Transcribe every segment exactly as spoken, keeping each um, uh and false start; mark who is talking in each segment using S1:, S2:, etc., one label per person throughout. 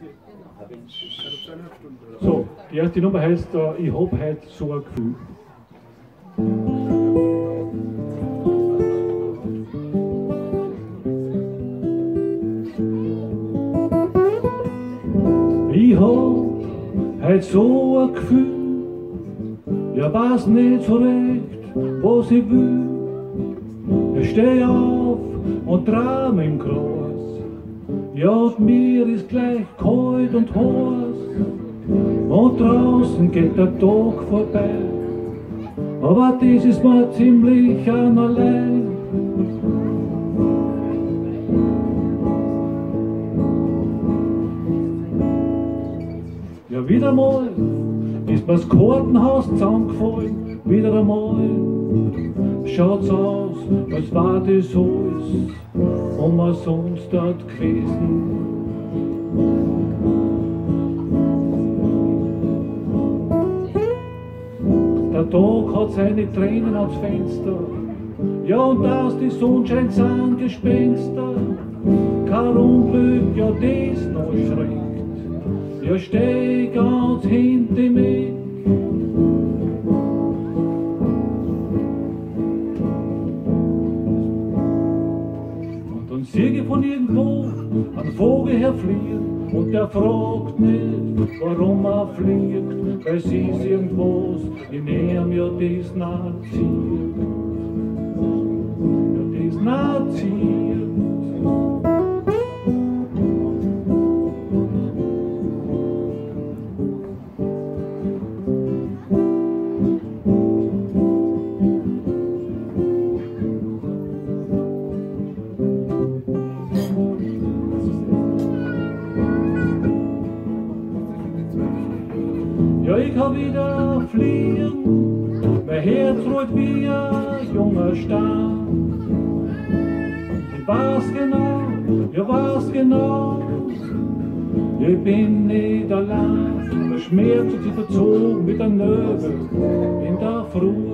S1: So, die erste Nummer heißt uh, Ich hab heute so ein Gefühl. Ich hab heute so ein Gefühl, ja weiß nicht so recht, was ich will. Ich steh auf und dreh mich im Kreis, ja mir ist gleich kalt und heiß. Und draußen geht der Tag vorbei, aber das ist mir ziemlich einerlei. Ja, wieder mal ist mir das Kartenhaus zusammengefallen, wieder einmal schaut's aus, als war das alles, und man sonst dort gewesen. Der Tag hat seine Tränen ans Fenster, ja und dass die Sonnenschein sind Gespenster, kein Unglück, ja das noch schreckt, ja steh ganz hinter mich. Und dann sehe ich von irgendwo einen Vogel herfliegen, und der fragt nicht, warum er fliegt, weil sie ist irgendwas in ihm, ja das naziert, ja das naziert. Ja, ich kann wieder fliegen, mein Herz rollt wie ein junger Stern. Ich weiß genau, ich weiß genau, ich bin nicht allein. Der Schmerz hat sich verzogen mit der Nöbel in der Früh.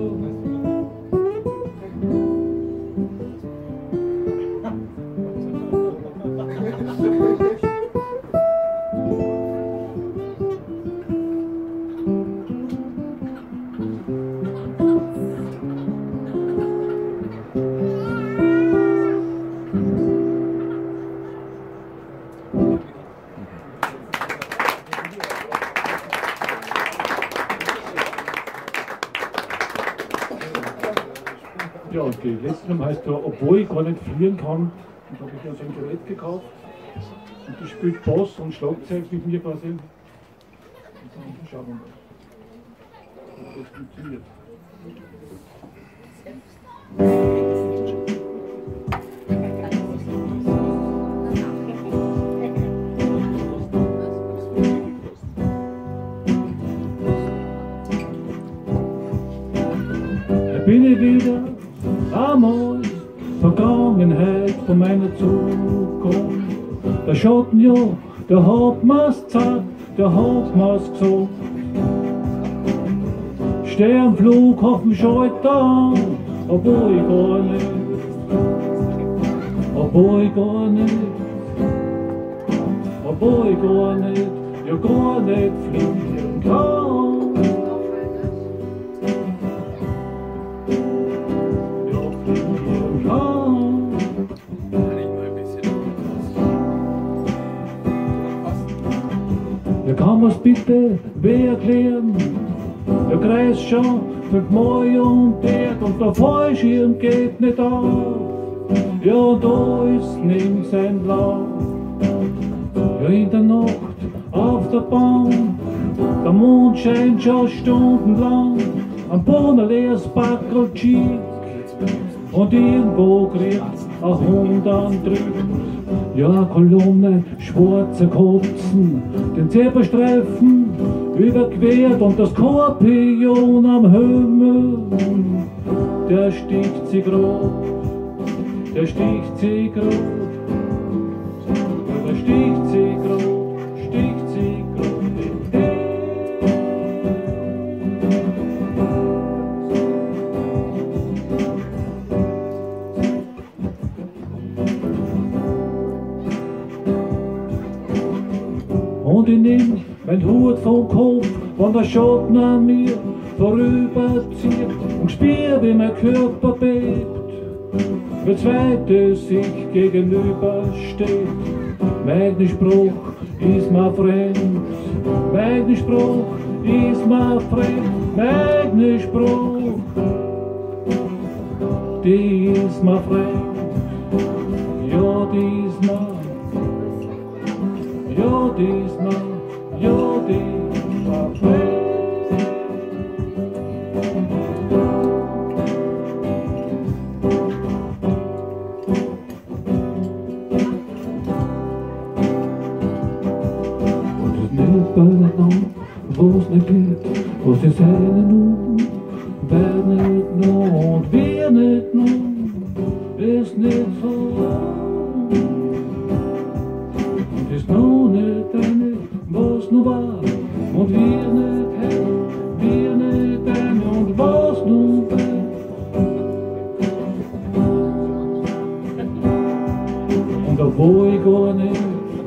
S1: Ja, und die letzte Nummer heißt ja, obwohl ich gar nicht fliegen kann, und da habe ich ja so ein Gerät gekauft, und die spielt Bass und Schlagzeug mit mir quasi. Und dann schauen wir mal, ob das funktioniert. Da bin ich wieder einmal Vergangenheit von meiner Zukunft. Der Schatten, ja, der hat mir's gesagt, der hat mir's gesagt. Steh am Flughafen, schalt an, obwohl ich gar nicht, obwohl ich gar nicht, obwohl ich gar nicht, ja gar nicht fliegen kann. Ja, kann mir's bitte wer erklären? Der Kreis schon für Mai und Berg und der Fallschirm geht nicht auf. Ja, und alles nimmt sein Lauf. Ja, in der Nacht auf der Bahn, der Mond scheint schon stundenlang, am Boden ein leeres Backel schick, und irgendwo kriegt ein Hund an drüben. Ja, eine Kolonne schwarze Katzen, den Zebrastreifen überquert und das Skorpion am Himmel, der sticht sie grad, der sticht sie grad, der sticht sie grad, sticht sie grad. Und ich nehm mein Hut vom Kopf, wenn der Schatten an mir vorüberzieht und spür, wie mein Körper bebt, wie zweite sich gegenübersteht. Mein Spruch ist mir fremd, mein Spruch ist mir fremd, mein Spruch, die ist mir fremd, ja, die ist mir, ja, die ist mir, ja, die ist mir fremd. Was nicht geht, was die Seine nun, wer nicht nur und wir nicht nur, ist nicht so. Und ist noch nicht eine, was nur war, und wir nicht hätten, wir nicht eine, und was nur war. Und obwohl ich gar nicht,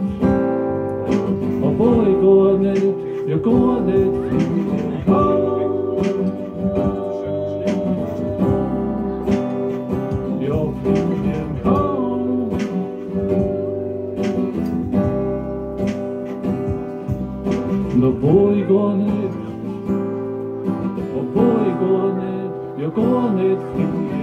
S1: obwohl ich gar nicht, ja gar nicht viel kann. Ja, viel kann. Und obwohl ich gar nicht, obwohl ich gar nicht, ja gar nicht viel